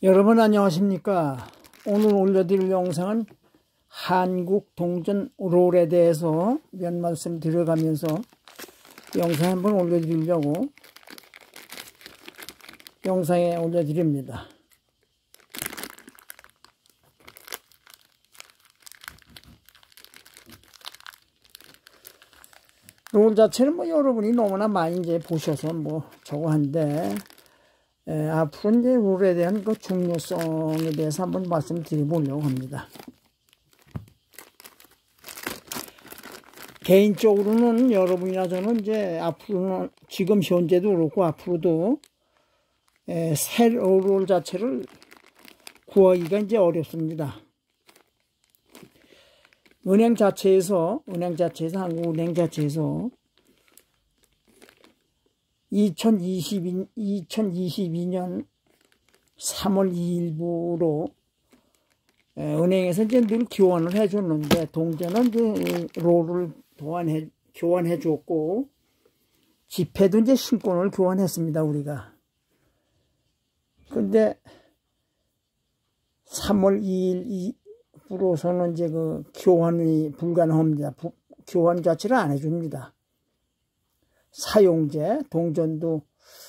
여러분 안녕하십니까? 오늘 올려드릴 영상은 한국 동전 롤에 대해서 몇 말씀 드려가면서 영상 한번 올려드리려고 영상에 올려드립니다. 롤 자체는 뭐 여러분이 너무나 많이 이제 보셔서 뭐 저거 한데 앞으로 이제 롤에 대한 그 중요성에 대해서 한번 말씀드려보려고 합니다. 개인적으로는 여러분이나 저는 이제 앞으로는 지금 현재도 그렇고 앞으로도 새 롤 자체를 구하기가 이제 어렵습니다. 은행 자체에서 한국은행 자체에서 2022년 3월 2일부로 은행에서 이제 늘 교환을 해줬는데 동전은 이제 롤을 교환해 줬고 지폐도 이제 신권을 교환했습니다 우리가. 근데 3월 2일부로서는 이제 그 교환이 불가능합니다. 교환 자체를 안 해줍니다. 사용제, 동전도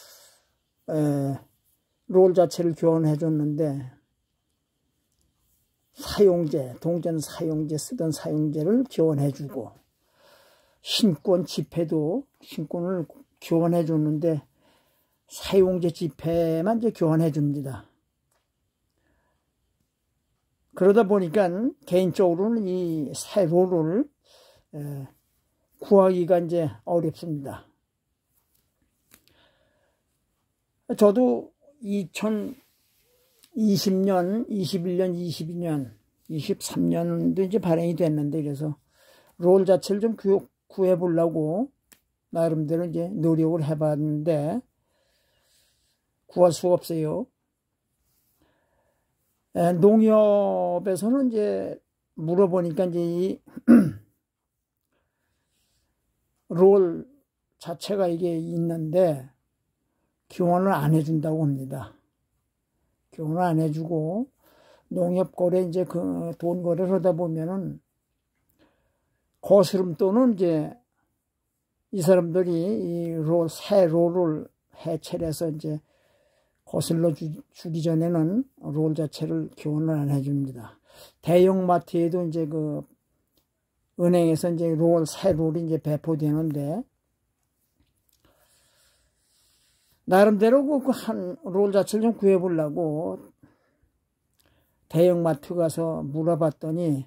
롤 자체를 교환해 줬는데 사용제, 동전 사용제 쓰던 사용제를 교환해 주고 신권 지폐도 신권을 교환해 줬는데 사용제 지폐만 이제 교환해 줍니다. 그러다 보니까 개인적으로는 이 새 롤을 구하기가 이제 어렵습니다. 저도 2020년, 21년, 22년, 23년도 이제 발행이 됐는데 그래서 롤 자체를 좀 구해 보려고 나름대로 이제 노력을 해봤는데 구할 수가 없어요. 농협에서는 이제 물어보니까 이제 이 롤 자체가 이게 있는데 교환을 안 해준다고 합니다. 교환을 안 해주고 농협 거래 이제 그 돈 거래를 하다 보면은 거스름 또는 이제 이 사람들이 이 새 롤을 해체를 해서 이제 거슬러 주기 전에는 롤 자체를 교환을 안 해줍니다. 대형 마트에도 이제 그 은행에서 이제 새 롤이 이제 배포되는데 나름대로 그 한 롤 자체를 좀 구해보려고 대형마트 가서 물어봤더니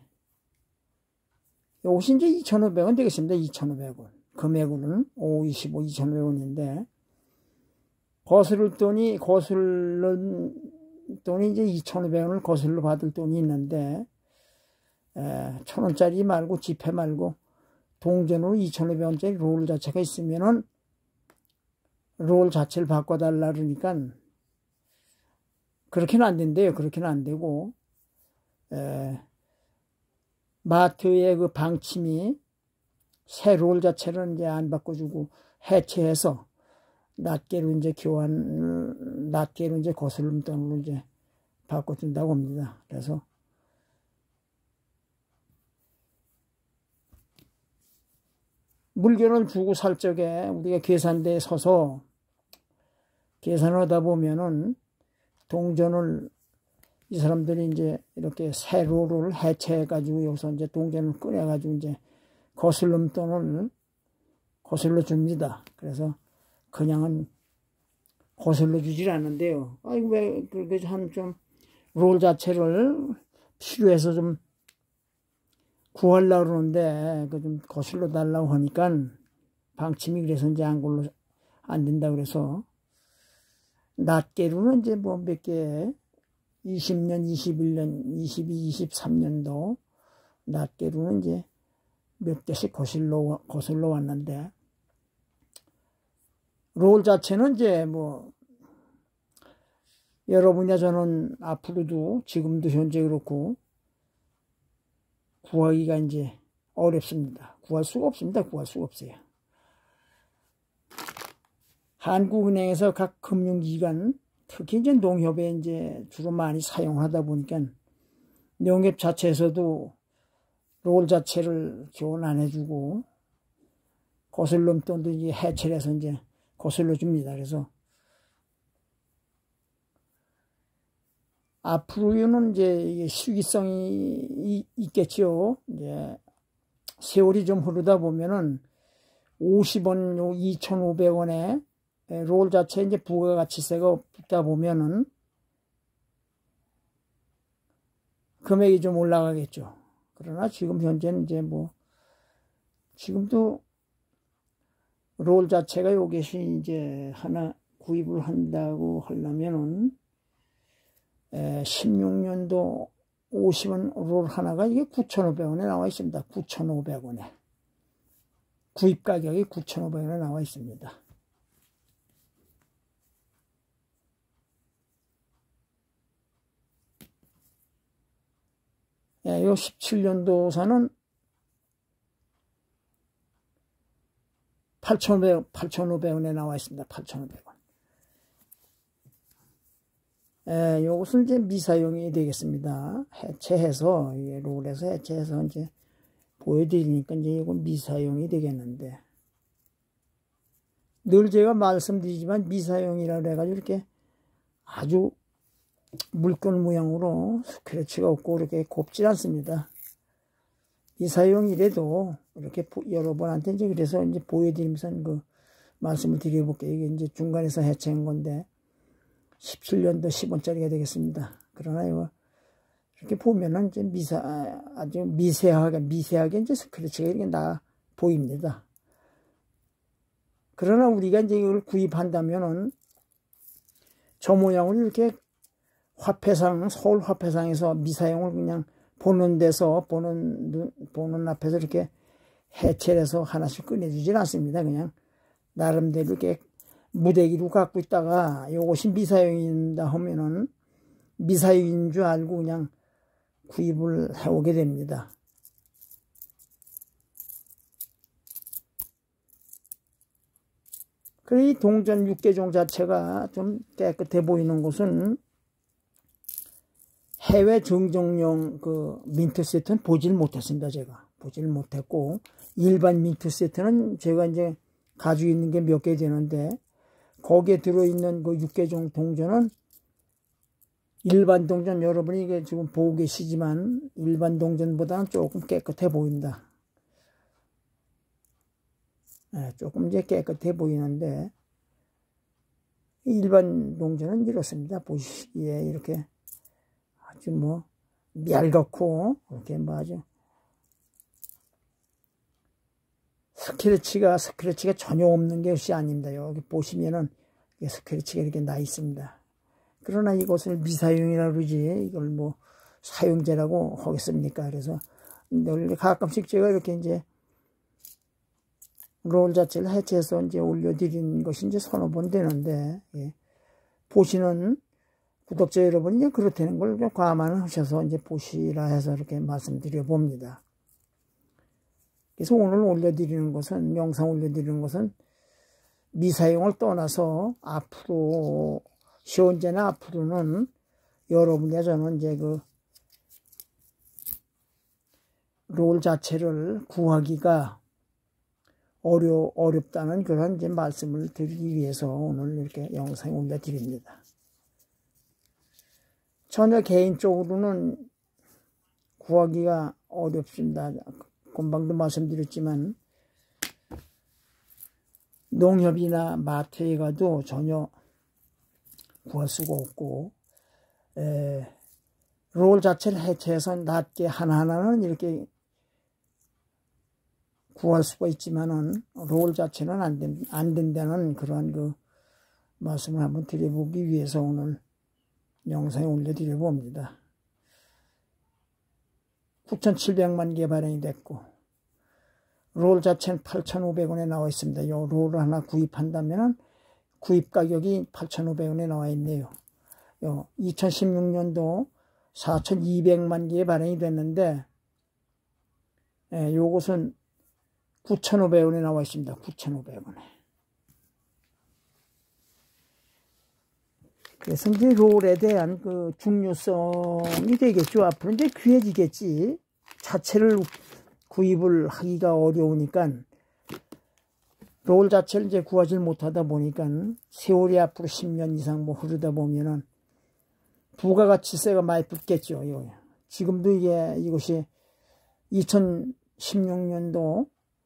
이것이 이제 2,500원 되겠습니다. 2,500원. 금액으로는 525, 2,500원인데 거슬른 돈이 이제 2,500원을 거슬러 받을 돈이 있는데 1,000원짜리 말고 지폐 말고 동전으로 2,500원짜리 롤 자체가 있으면은 롤 자체를 바꿔달라 그러니까 그렇게는 안 된대요. 그렇게는 안 되고 마트의 그 방침이 새 롤 자체를 이제 안 바꿔주고 해체해서 낱개로 이제 낱개로 이제 거슬름 돈으로 이제 바꿔준다고 합니다. 그래서 물건을 주고 살 적에 우리가 계산대에 서서 계산을 하다 보면은 동전을 이 사람들이 이제 이렇게 새 롤을 해체해가지고 여기서 이제 동전을 꺼내가지고 이제 거슬름 돈을 거슬러 줍니다. 그래서 그냥은 거슬러 주질 않는데요. 아이고 왜 그렇게 좀 롤 자체를 필요해서 좀 구하려고 그러는데 그 좀 거슬러 달라고 하니까 방침이 그래서 이제 안 된다 그래서 낱개로는 이제 뭐 몇 개 20년, 21년, 22, 23년도 낱개로는 이제 몇 개씩 거슬러 왔는데 롤 자체는 이제 뭐 여러분이나 저는 앞으로도 지금도 현재 그렇고 구하기가 이제 어렵습니다. 구할 수가 없습니다. 구할 수가 없어요. 한국은행에서 각 금융기관 특히 이제 농협에 이제 주로 많이 사용하다 보니까 농협 자체에서도 롤 자체를 지원 안 해주고 거슬러 돈도 이제 해체를 해서 이제 거슬러 줍니다. 그래서 앞으로는 이제 시기성이 있겠죠. 이제 세월이 좀 흐르다 보면은 50원, 2,500원에 롤 자체에 이제 부가가치세가 붙다 보면은 금액이 좀 올라가겠죠. 그러나 지금 현재는 이제 뭐 지금도 롤 자체가 요것이 이제 하나 구입을 한다고 하려면은 16년도 50원 롤 하나가 이게 9,500원에 나와 있습니다. 9,500원에. 구입 가격이 9,500원에 나와 있습니다. 요 17년도사는 8,500원에 나와 있습니다. 8,500원. 요것은 이제 미사용이 되겠습니다. 해체해서, 롤에서 해체해서 이제 보여드리니까 이제 이건 미사용이 되겠는데. 늘 제가 말씀드리지만 미사용이라 그래가지고 이렇게 아주 물건 모양으로 스크래치가 없고 이렇게 곱질 않습니다. 미사용이라도 이렇게 여러분한테 이제 그래서 이제 보여드리면서 그 말씀을 드려볼게요. 이게 이제 중간에서 해체한 건데 17년도 10원짜리가 되겠습니다. 그러나 이거 이렇게 보면은 이제 아주 미세하게 이제 스크래치가 이렇게 보입니다. 그러나 우리가 이제 이걸 구입한다면은 저 모양으로 이렇게 서울 화폐상에서 미사용을 그냥 보는 데서, 보는 앞에서 이렇게 해체를 해서 하나씩 꺼내주질 않습니다. 그냥 나름대로 이렇게 무대기로 갖고 있다가 이것이 미사용인다 하면은 미사용인 줄 알고 그냥 구입을 해오게 됩니다. 그리고 이 동전 육개종 자체가 좀 깨끗해 보이는 것은 해외 증정용 그 민트 세트는 보질 못했습니다. 제가 보질 못했고 일반 민트 세트는 제가 이제 가지고 있는 게 몇 개 되는데 거기에 들어있는 그 육개종 동전은 일반 동전 여러분이 이게 지금 보고 계시지만 일반 동전보다는 조금 깨끗해 보입니다. 조금 이제 깨끗해 보이는데 일반 동전은 이렇습니다. 보시기에 이렇게 아주 뭐 얇고 이렇게 뭐 아주 스크래치가 전혀 없는 것이 아닙니다. 여기 보시면은 스크래치가 이렇게 나 있습니다. 그러나 이것을 미사용이라 그러지 이걸 뭐 사용제라고 하겠습니까? 그래서 늘 가끔씩 제가 이렇게 이제 롤 자체를 해체해서 이제 올려드린 것이 이제 서너 번 되는데, 보시는 구독자 여러분이 이제 그렇다는 걸 감안하셔서 이제 보시라 해서 이렇게 말씀드려 봅니다. 그래서 오늘 올려드리는 것은, 영상 올려드리는 것은 미사용을 떠나서 앞으로, 현재나 앞으로는 여러분과 저는 이제 그 롤 자체를 구하기가 어렵다는 그런 이제 말씀을 드리기 위해서 오늘 이렇게 영상을 올려드립니다. 전혀 개인적으로는 구하기가 어렵습니다. 금방도 말씀드렸지만 농협이나 마트에 가도 전혀 구할 수가 없고 롤 자체를 해체해서 낮게 하나하나는 이렇게 구할 수가 있지만은 롤 자체는 안 된다는 그런 그 말씀을 한번 드려보기 위해서 오늘 영상에 올려드려 봅니다. 9,700만 개 발행이 됐고 롤 자체는 8,500원에 나와 있습니다. 이 롤을 하나 구입한다면 구입 가격이 8,500원에 나와 있네요. 2016년도 4,200만 개 발행이 됐는데 요것은 9,500원에 나와 있습니다. 9,500원에. 그래서 이제 롤에 대한 그 중요성이 되겠죠. 앞으로 이제 귀해지겠지. 자체를 구입을 하기가 어려우니까 롤 자체를 이제 구하지 못하다 보니까 세월이 앞으로 10년 이상 뭐 흐르다 보면은 부가가치세가 많이 붙겠죠. 지금도 이것이 2016년도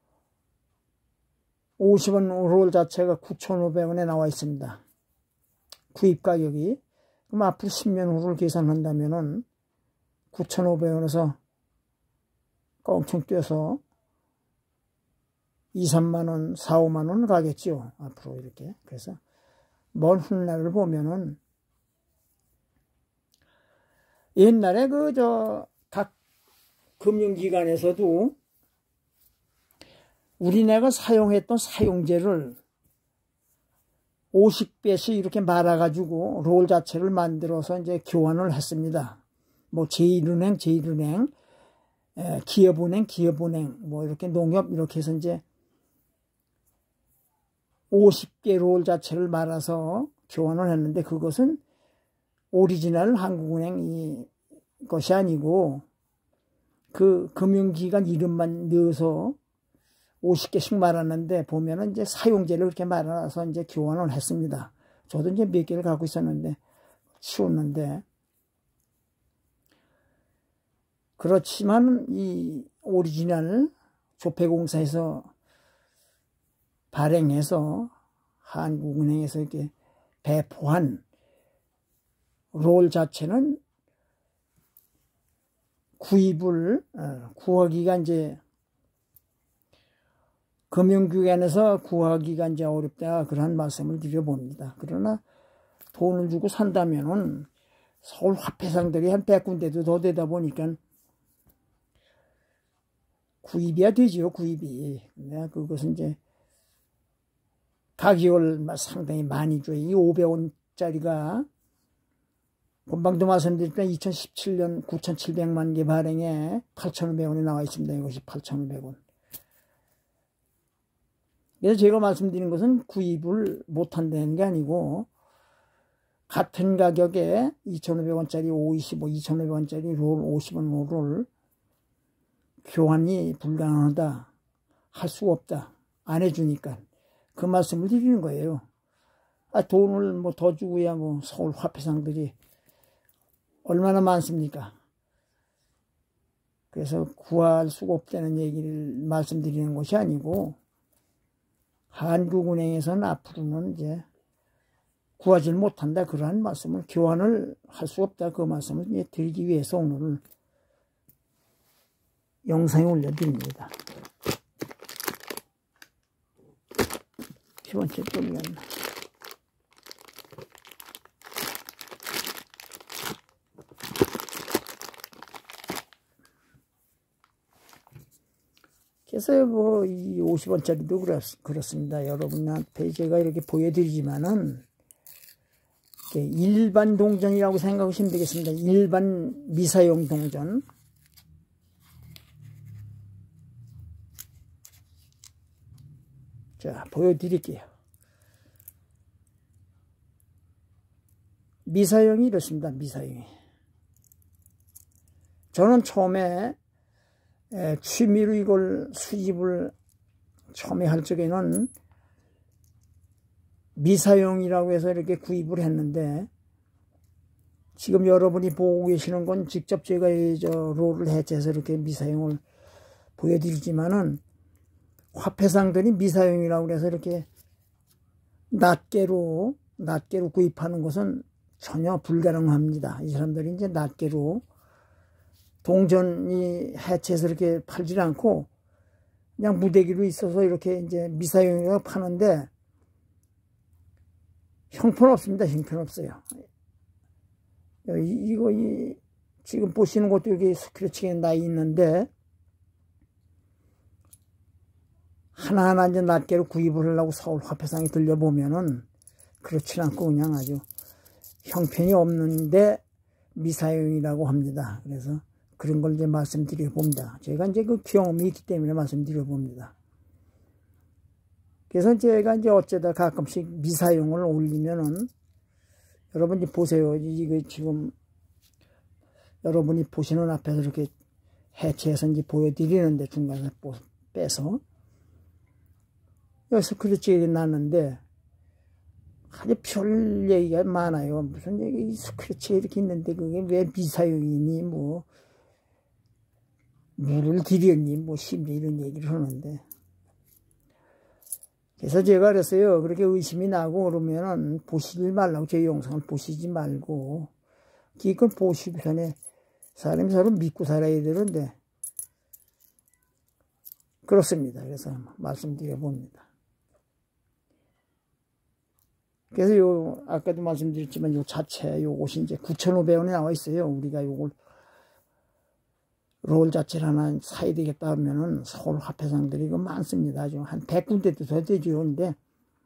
50원 롤 자체가 9,500원에 나와 있습니다. 구입 가격이. 그럼 앞으로 10년 후를 계산한다면은 9,500원에서 엄청 뛰어서 2, 3만원, 4, 5만원 가겠죠. 앞으로 이렇게. 그래서 먼 훗날을 보면은 옛날에 각 금융기관에서도 우리나라가 사용했던 사용제를 50배씩 이렇게 말아가지고 롤 자체를 만들어서 이제 교환을 했습니다. 뭐 제1은행, 기업은행, 뭐 이렇게 농협 이렇게 해서 이제 50개 롤 자체를 말아서 교환을 했는데 그것은 오리지널 한국은행 것이 아니고 그 금융기관 이름만 넣어서 50개씩 말았는데 보면은 이제 사용제를 그렇게 말아서 이제 교환을 했습니다. 저도 이제 몇 개를 갖고 있었는데 치웠는데 그렇지만 이 오리지널 조폐공사에서 발행해서 한국은행에서 이렇게 배포한 롤 자체는 구하기가 이제 금융기관에서 구하기가 이제 어렵다 그런 말씀을 드려봅니다. 그러나 돈을 주고 산다면은 서울 화폐상들이 한 100군데도 더 되다 보니까 구입이야 되지요, 구입이. 근데 그것은 이제 가격을 상당히 많이 줘요. 이 500원짜리가 금방도 말씀드렸지만 2017년 9,700만 개 발행에 8,500원이 나와 있습니다. 이것이 8,500원. 그래서 제가 말씀드린 것은 구입을 못한다는 게 아니고 같은 가격에 2,500원짜리 525, 2,500원짜리 롤 50원 롤을 교환이 불가능하다, 할 수가 없다, 안 해주니까 그 말씀을 드리는 거예요. 돈을 뭐 더 주고야 뭐 서울 화폐상들이 얼마나 많습니까? 그래서 구할 수가 없다는 얘기를 말씀드리는 것이 아니고 한국은행에서는 앞으로는 이제 구하지 못한다 그러한 말씀을 교환을 할 수 없다 그 말씀을 이제 드리기 위해서 오늘 영상에 올려드립니다. 두 번째 또는 그래서 뭐 이 50원짜리도 그렇습니다. 여러분한테 제가 이렇게 보여드리지만은 일반 동전이라고 생각하시면 되겠습니다. 일반 미사용 동전. 자, 보여드릴게요. 미사용이 이렇습니다. 미사용이. 저는 처음에 취미로 이걸 수집을 처음에 할 적에는 미사용이라고 해서 이렇게 구입을 했는데 지금 여러분이 보고 계시는 건 직접 제가 롤을 해체해서 이렇게 미사용을 보여드리지만은 화폐상들이 미사용이라고 해서 이렇게 낱개로 구입하는 것은 전혀 불가능합니다. 이 사람들이 이제 낱개로 동전이 해체해서 이렇게 팔질 않고 그냥 무대기로 있어서 이렇게 이제 미사용이라고 파는데 형편없습니다. 형편없어요. 이거 지금 보시는 것도 여기 스크래치가 나 있는데 하나하나 이제 낱개로 구입을 하려고 서울 화폐상에 들려보면은 그렇지 않고 그냥 아주 형편이 없는데 미사용이라고 합니다. 그래서 그런 걸 이제 말씀드려 봅니다. 제가 이제 그 경험이 있기 때문에 말씀드려 봅니다. 그래서 제가 이제 어쩌다 가끔씩 미사용을 올리면은 여러분이 보세요. 이거 지금 여러분이 보시는 앞에서 이렇게 해체해서 이제 보여드리는데 중간에 빼서 여기서 스크래치 났는데 아주 별 얘기가 많아요. 무슨 얘기 스크래치가 이렇게 있는데 그게 왜 미사용이니 뭐 물을 들였니 뭐 심리 이런 얘기를 하는데, 그래서 제가 그랬어요. 그렇게 의심이 나고 그러면은 보시지 말라고, 제 영상을 보시지 말고 기껏 보시기 전에 사람이 서로 믿고 살아야 되는데 그렇습니다. 그래서 말씀드려 봅니다. 그래서 요 아까도 말씀드렸지만 요 자체 요것이 이제 9,500원에 나와 있어요. 우리가 요걸 롤 자체를 하나 사야 되겠다 하면은 서울 화폐상들이 이거 많습니다. 아주 한 100군데도 더 되죠. 근데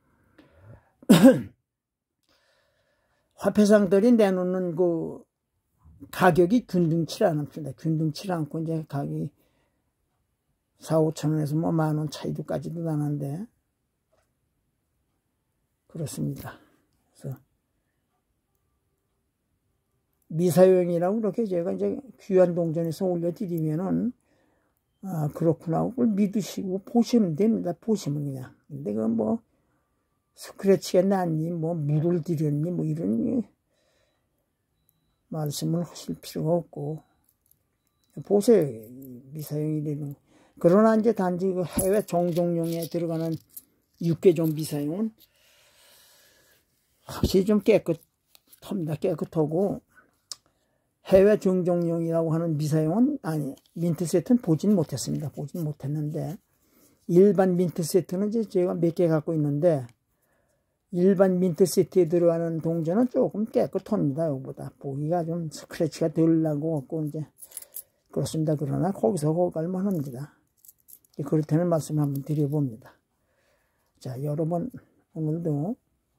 화폐상들이 내놓는 그 가격이 균등치 않습니다. 균등치 않고 이제 가격이 4,000~5,000원에서 뭐 10,000원 차이도까지도 나는데 그렇습니다. 그래서 미사용이라고 그렇게 제가 이제 귀한 동전에서 올려드리면은 아 그렇구나 그걸 믿으시고 보시면 됩니다. 보시면 그냥. 근데 그 뭐 스크래치가 났니 뭐 물을 들였니 뭐 이런 말씀을 하실 필요가 없고 보세요. 미사용이라는. 그러나 이제 단지 그 해외 종종용에 들어가는 육개종 미사용은 확실히 좀 깨끗합니다. 깨끗하고 해외 종종용이라고 하는 미사용은 아니 민트 세트는 보진 못했습니다. 보진 못했는데 일반 민트 세트는 이제 제가 몇 개 갖고 있는데 일반 민트 세트에 들어가는 동전은 조금 깨끗합니다. 이거보다 보기가 좀 스크래치가 덜 나고 없고 이제 그렇습니다. 그러나 거기서 갈만 합니다. 그렇다는 말씀을 한번 드려봅니다. 자, 여러분 오늘도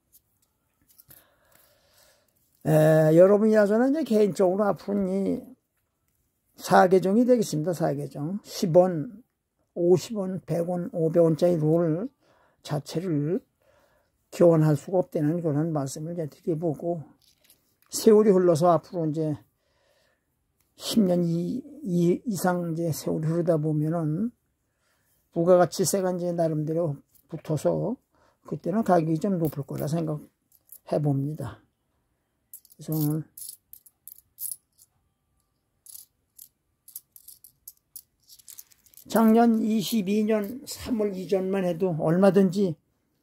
여러분이라서는 이제 개인적으로 앞으로 이 4계정이 되겠습니다. 4계정 10원, 50원, 100원, 500원짜리 롤 자체를 교환할 수가 없다는 그런 말씀을 이제 드려보고, 세월이 흘러서 앞으로 이제 10년 이상 이제 세월이 흐르다 보면은 부가가치세가 이제 나름대로 붙어서 그때는 가격이 좀 높을 거라 생각해 봅니다. 그래서 오늘 작년 22년 3월 이전만 해도 얼마든지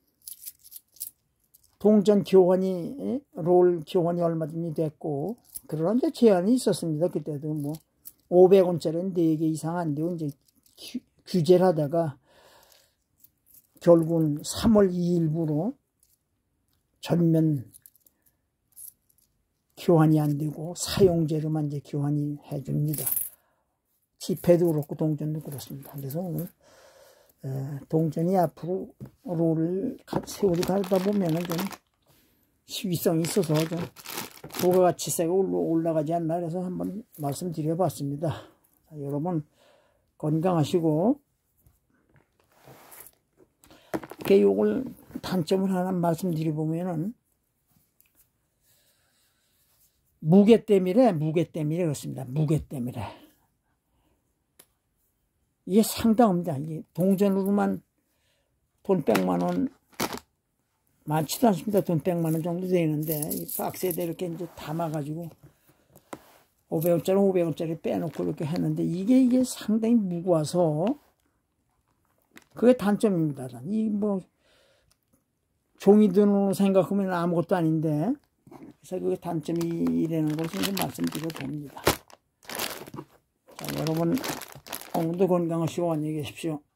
동전 교환이 롤 교환이 얼마든지 됐고 그런 이제 제한이 있었습니다. 그때도 뭐 500원짜리는 4개 이상 안 되고 이제 규제를 하다가 결국은 3월 2일부로 전면 교환이 안 되고 사용제로만 이제 교환이 해줍니다. 지폐도 그렇고 동전도 그렇습니다. 그래서 오늘 동전이 앞으로 롤을 세월이 가다 보면은 좀 시위성이 있어서 좀 부가가치세가 올라가지 않나 그래서 한번 말씀드려봤습니다. 자, 여러분 건강하시고 요걸 단점을 하나 말씀드려보면은 무게 때문에 그렇습니다. 무게 때문에 이게 상당합니다. 이게 동전으로만 돈 100만원 많지도 않습니다. 돈 100만원 정도 되는데 이 박스에다 이렇게 이제 담아가지고 500원짜리 빼놓고 이렇게 했는데 이게 상당히 무거워서 그게 단점입니다. 이 뭐 종이돈으로 생각하면 아무것도 아닌데 그래서 그게 단점이라는 것을 좀 말씀드려 봅니다. 자, 여러분 오늘도 건강하시고 안녕히 계십시오.